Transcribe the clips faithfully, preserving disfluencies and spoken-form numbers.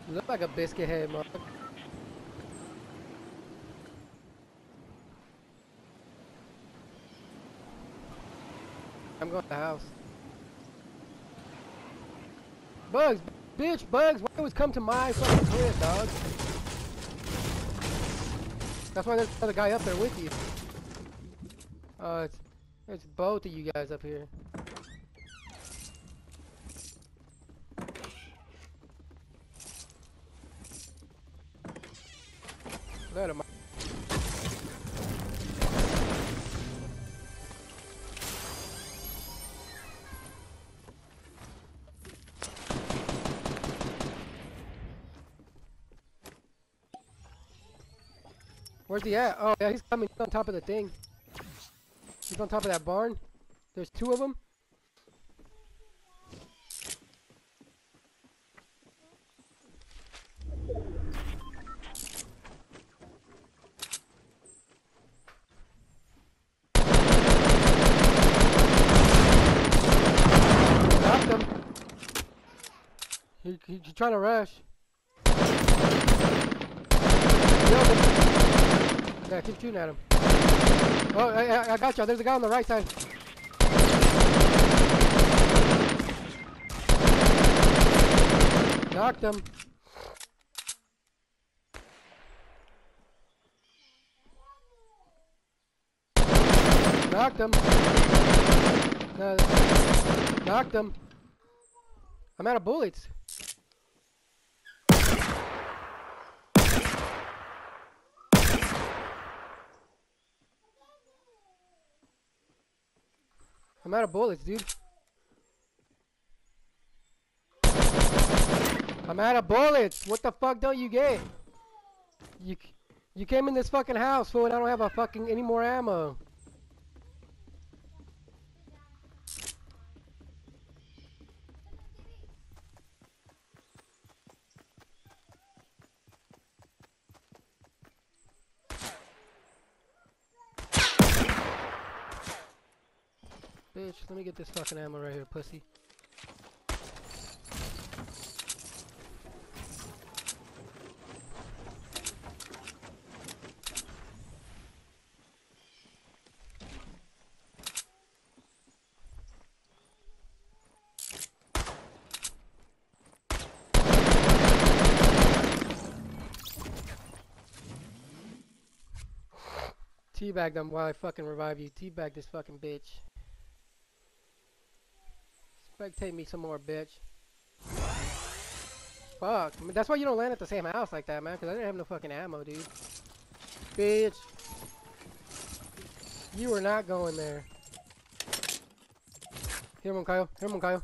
You look like a biscuit head, motherfucker. I'm going to the house. Bugs, bitch, Bugs, why always come to my fucking crib, dog? That's why there's another guy up there with you. Uh, it's, it's both of you guys up here. Let him. Where's he at? Oh, yeah, he's coming. He's on top of the thing. He's on top of that barn. There's two of them. Knocked him. He, he, he's trying to rush. Killed him. Yeah, keep shooting at him. Oh, I, I, I got y'all. There's a guy on the right side. Knocked him. Knocked him. No, knocked him. I'm out of bullets. I'm out of bullets, dude. I'm out of bullets. What the fuck don't you get? You you came in this fucking house, fool, and I don't have a fucking any more ammo. Bitch, let me get this fucking ammo right here, pussy. Teabag them while I fucking revive you. Teabag this fucking bitch. Spectate me some more, bitch. Fuck. I mean, that's why you don't land at the same house like that, man. Because I didn't have no fucking ammo, dude. Bitch. You were not going there. Here, Moncayo. Here, Moncayo.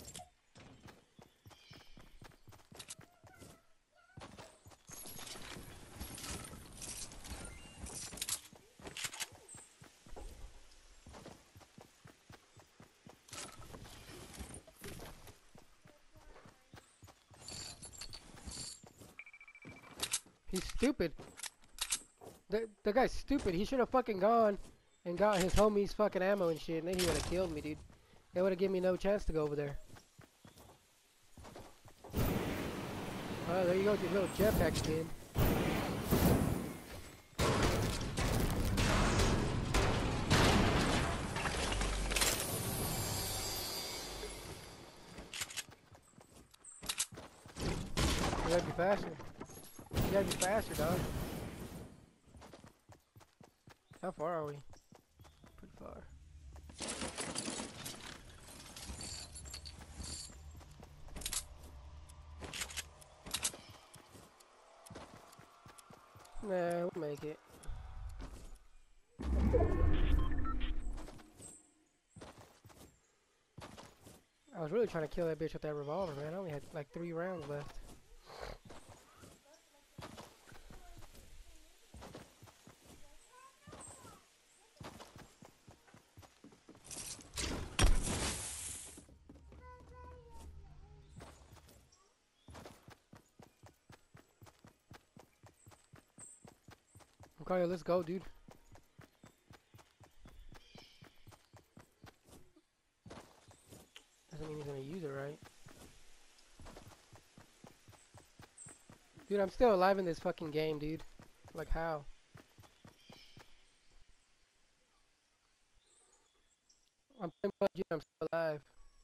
He's stupid. The, the guy's stupid. He should have fucking gone and got his homies fucking ammo and shit, and then he would have killed me, dude. They would have given me no chance to go over there. Oh, there you go with your little jetpack skin. You gotta be faster. You gotta be faster, dog. How far are we? Pretty far. Nah, we'll make it. I was really trying to kill that bitch with that revolver, man. I only had like three rounds left. Okay, let's go, dude. Doesn't mean he's gonna use it, right? Dude, I'm still alive in this fucking game, dude. Like how? I'm playing P U B G, I'm still alive.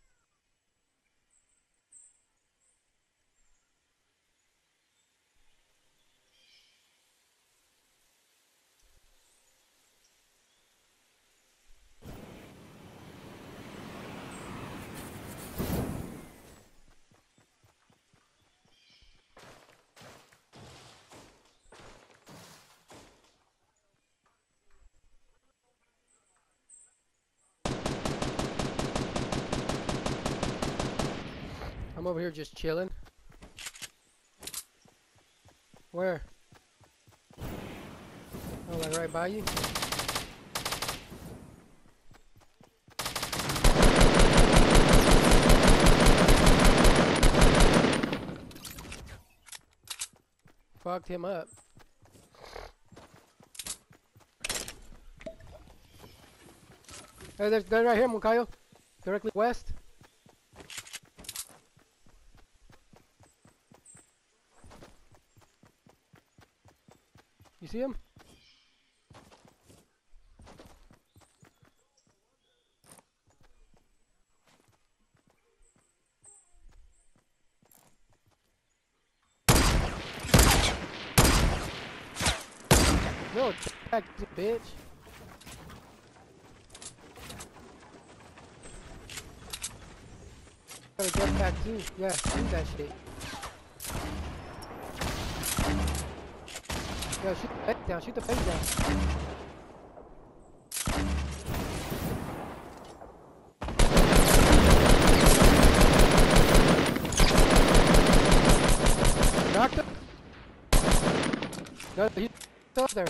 I'm over here just chilling. Where? Oh, like right by you? Fucked him up. Hey, there's, there's right here, Mukayo. Directly west. You see him? No, back, bitch. Got a jetpack too. Yeah, shoot that shit. Yo, shoot the face down. Shoot the face down. Knocked him. No, he's still up there.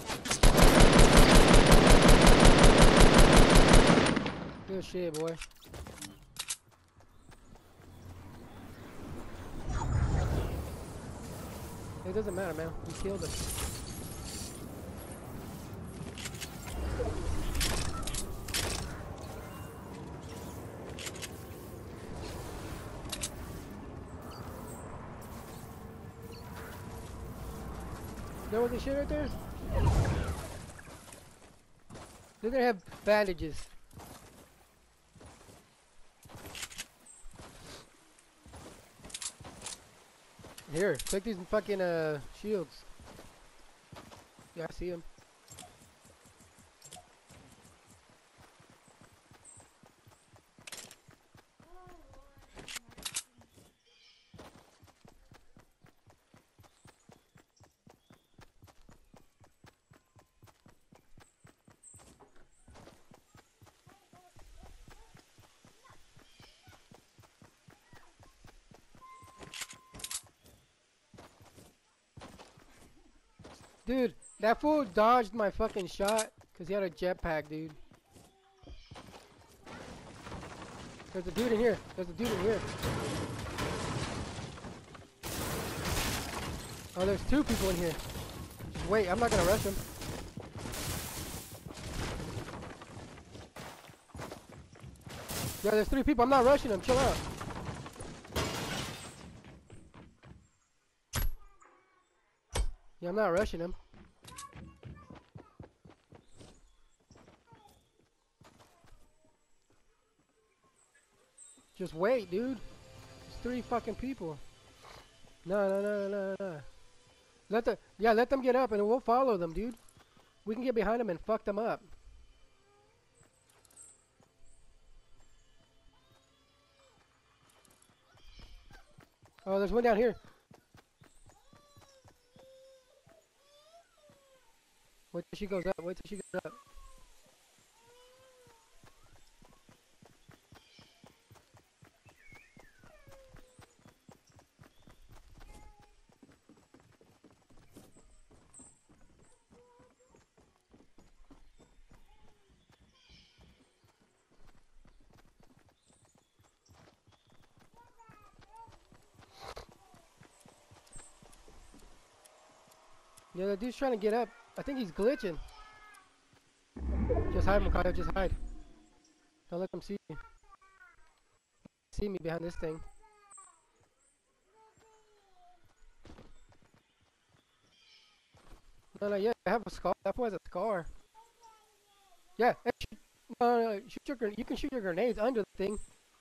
Good shit, boy. It doesn't matter, man. We killed him. There was the shit right there? Did they have bandages? Here, take these fucking uh shields. Yeah, I see him. Dude, that fool dodged my fucking shot because he had a jetpack, dude. There's a dude in here. There's a dude in here. Oh, there's two people in here. Just wait, I'm not gonna rush him. Yeah, there's three people. I'm not rushing them. Chill out. Yeah, I'm not rushing him. Just wait, dude. It's three fucking people. No, no, no, no, no. Let the yeah, let them get up and we'll follow them, dude. We can get behind them and fuck them up. Oh, there's one down here. Wait till she goes up. Wait till she goes up. Yeah, the dude's trying to get up. I think he's glitching. Just hide, Mukayo. Just hide. Don't let them see you. See me behind this thing. No, no, yeah, I have a scar. That boy has a scar. Yeah, hey, shoot, no, no, no, shoot your, gren- you can shoot your grenades under the thing.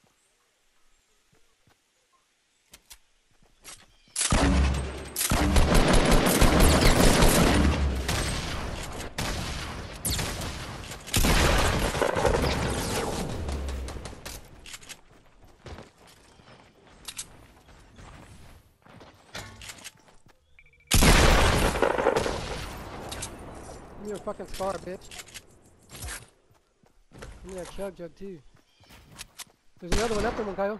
Give me your fucking scar, bitch. Give me that chug jug too. There's another one up there, Kyle.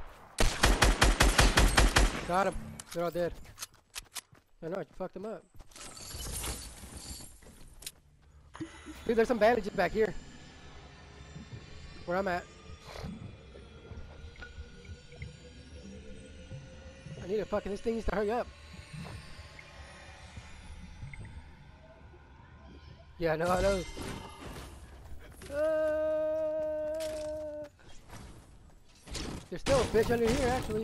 Got him. They're all dead. I know, you fucked them up. Dude, there's some bandages back here. Where I'm at. I need a fucking, this thing needs to hurry up. Yeah, I know, I know. Uh, there's still a bitch under here, actually.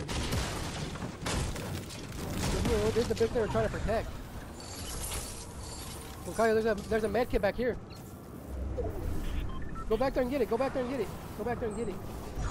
There's, there's the bitch they were trying to protect. Well, Kyle, there's a there's a med kit back here. Go back there and get it. Go back there and get it. Go back there and get it.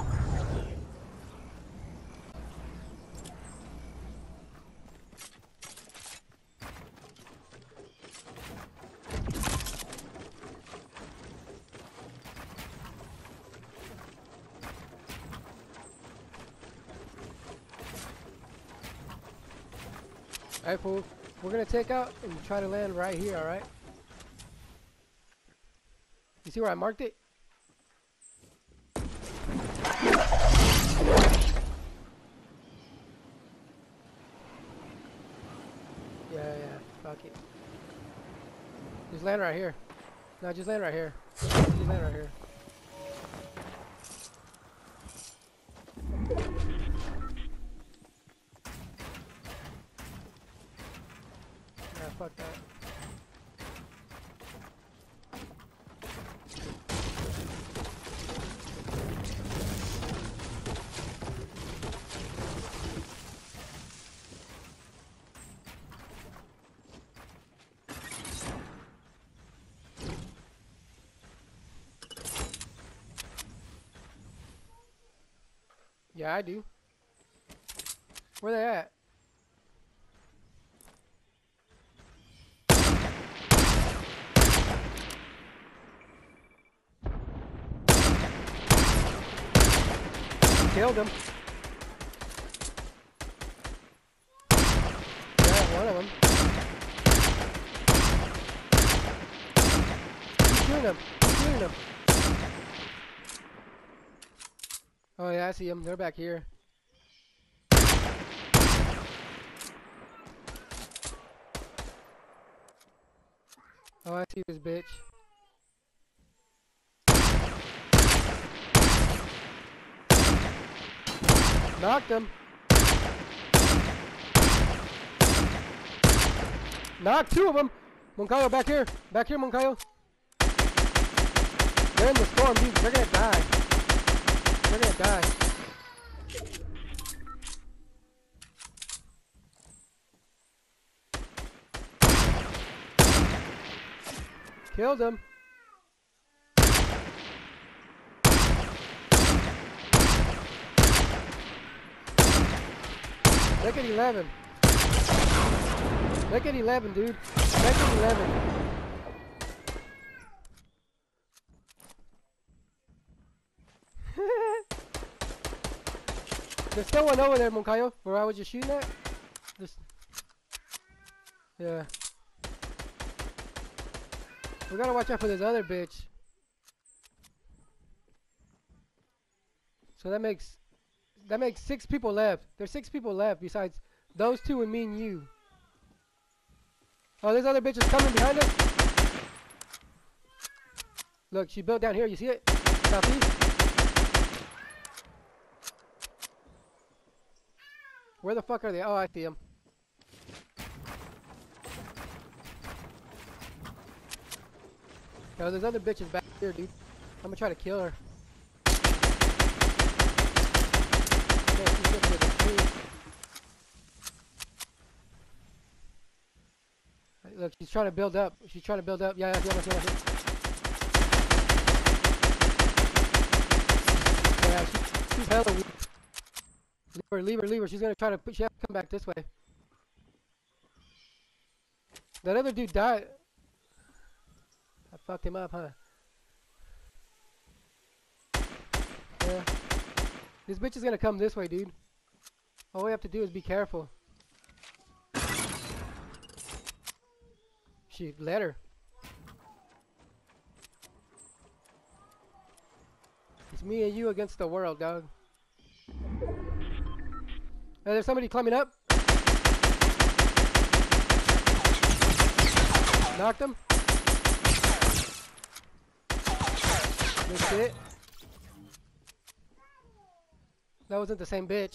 Alright, fool. We're gonna take out and try to land right here, alright? You see where I marked it? Yeah, yeah, fuck it. Just land right here. No, just land right here. Just land right here. Yeah, fuck that. Yeah, I do. Where they at? Killed him. Yeah, one of them. Keep shooting him. Keep shooting him. Oh yeah, I see them. They're back here. Oh, I see this bitch. Knocked him. Knocked two of them. Moncayo, back here. Back here, Moncayo. They're in the storm, dude. They're gonna die. They're gonna die. Killed him. Look at eleven. Look at eleven, dude. Look at eleven. There's still one over there, Moncayo, where I was just shooting at. Just, yeah. We gotta watch out for this other bitch. So that makes that makes six people left. There's six people left besides those two and me and you. Oh, this other bitch is coming behind us. Look, she built down here. You see it? Southeast. Where the fuck are they? Oh, I see them. Yo, there's other bitches back here, dude. I'm gonna try to kill her. Okay, she's getting to the tree. Look, Look, she's trying to build up. She's trying to build up. Yeah, yeah, yeah, yeah. Yeah, she, she's hella weak. Leave her, leave her, leave her. She's gonna try to put, she has to come back this way. That other dude died. I fucked him up, huh? Yeah. This bitch is gonna come this way, dude. All we have to do is be careful. She let her. It's me and you against the world, dog. Hey, there's somebody climbing up. Knocked him. Good shit. That wasn't the same bitch.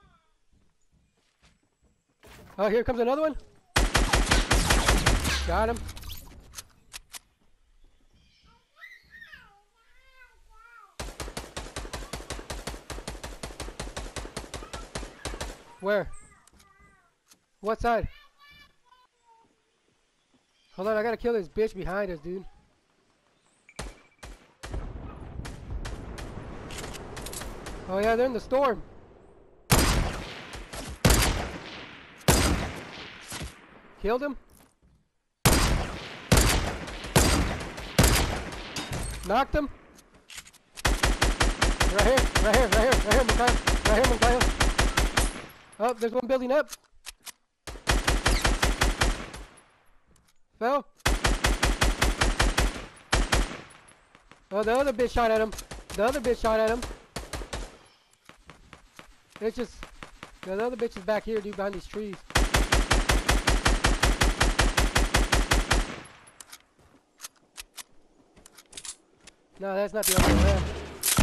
Oh, here comes another one. Got him. Where? What side? Hold on, I gotta kill this bitch behind us, dude. Oh yeah, they're in the storm. Killed him. Knocked him. Right here, right here, right here, right here, Mikhail. Right here, Mikhail. Oh, there's one building up. Fell. Oh, the other bitch shot at him. The other bitch shot at him. It's just, yeah, the other bitch is back here, dude, behind these trees. No, that's not the other one there.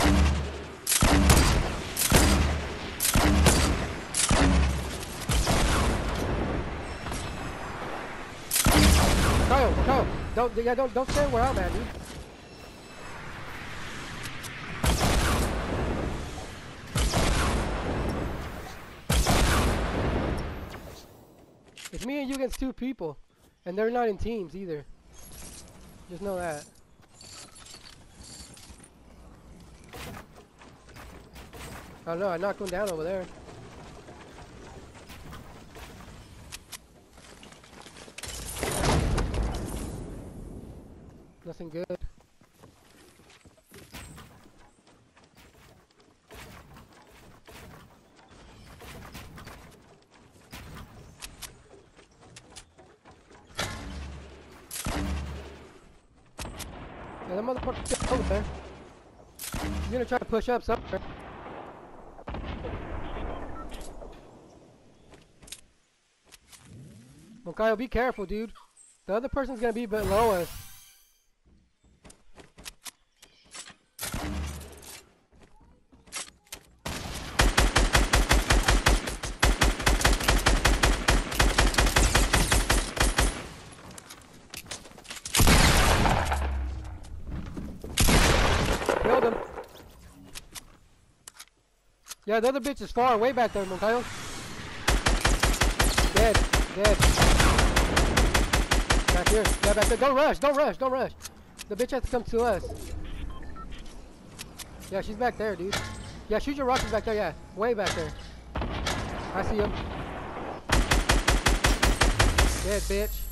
Kyle, Kyle, don't, yeah, don't, don't stand where I'm at, dude. It's me and you against two people, and they're not in teams either. Just know that. Oh no, I knocked one down over there. Nothing good. Yeah, that motherfucker's over there. He's gonna try to push up somewhere. Well, Kyle, be careful, dude. The other person's gonna be below us. Killed him. Yeah, the other bitch is far away back there, Kyle. Dead, dead. Back here, yeah, back there. Don't rush, don't rush, don't rush. The bitch has to come to us. Yeah, she's back there, dude. Yeah, shoot your rockets back there, yeah. Way back there. I see him. Dead, bitch.